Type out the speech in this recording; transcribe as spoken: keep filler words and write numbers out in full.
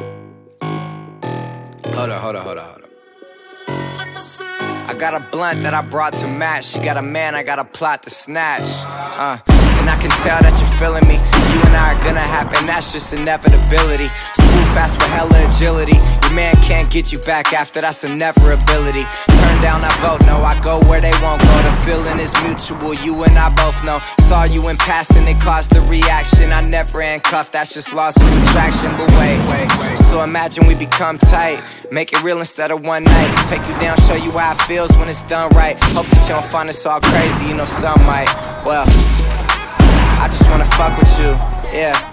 Hold up, hold up, hold up, hold up. I got a blunt that I brought to match. She got a man, I got a plot to snatch. Uh, and I can tell that you're feeling me. You and I are gonna happen, that's just inevitability. Smooth, fast with hella agility. Your man can't get you back after, that's a never ability. Turn down, I vote no, I go where they won't go. The feeling is mutual, you and I both know. Saw you in passing, it caused the reaction. I never handcuffed, that's just loss of attraction. But wait, wait, wait. So imagine we become tight. Make it real instead of one night. Take you down, show you how it feels when it's done right. Hope that you don't find this all crazy, you know some might. Well, I just wanna fuck with you, yeah.